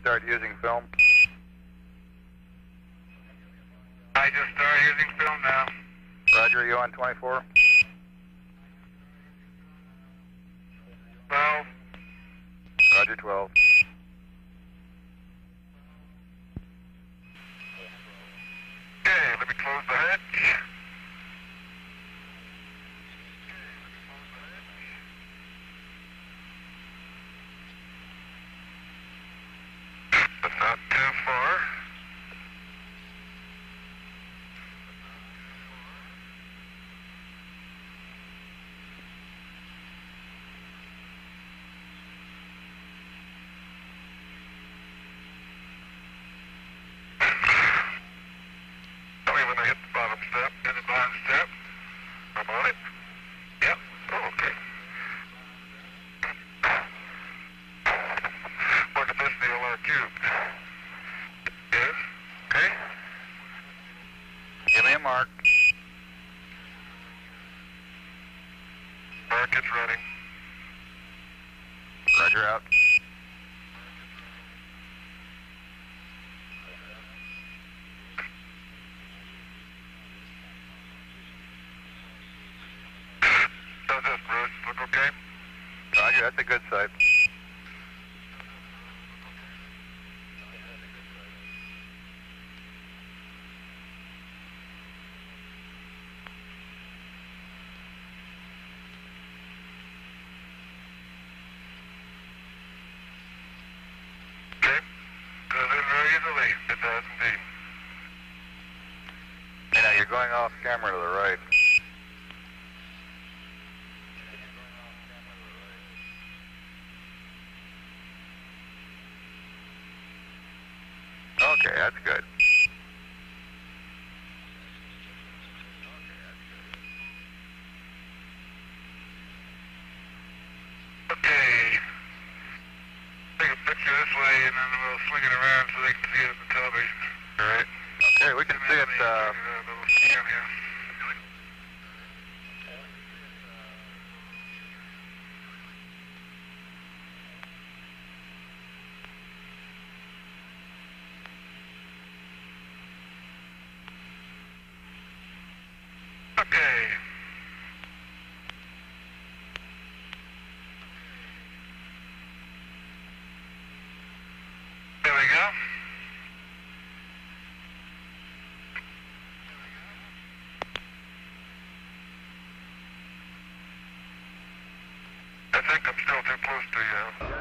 start using film? I just started using film now. Roger, you on 24? 12. Roger, 12. Okay, let me close the hatch. But not too far. Tell me when I hit the bottom step, and the bottom step. I'm on it. Yep. Oh, okay. Look at this DLR cubed. Yes. Okay. Give me a mark. Mark, it's running. Roger, out. How's this, Bruce? Look okay? Roger, that's a good sight. Okay. Goes in very easily. It does indeed. You know, you're going off camera to the right. Okay, that's good. Okay. Take a picture this way and then we'll swing it around so they can see it on the television. All right. Okay, we can see it. Little scan here. Okay. There we go. I think I'm still too close to you.